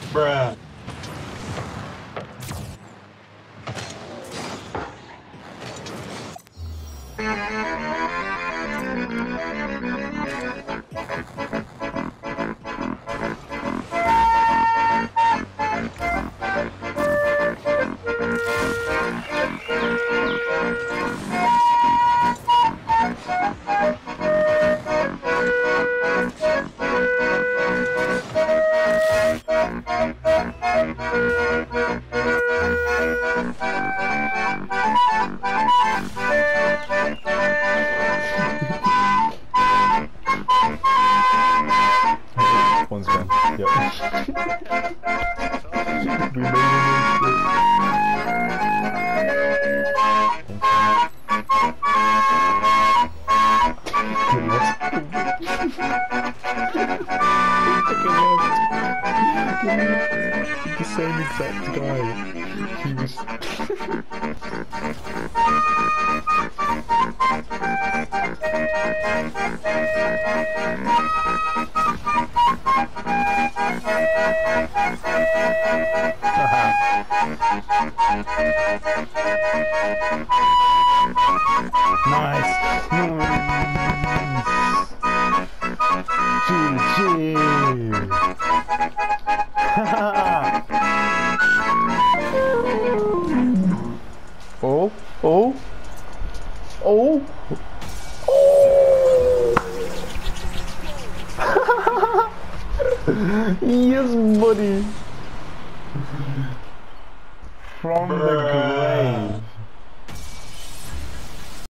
Bruh. One's gone. Yep. We made the same exact guy. He was. Nice. GG. Oh, oh, oh, oh. Yes, buddy. From the grave.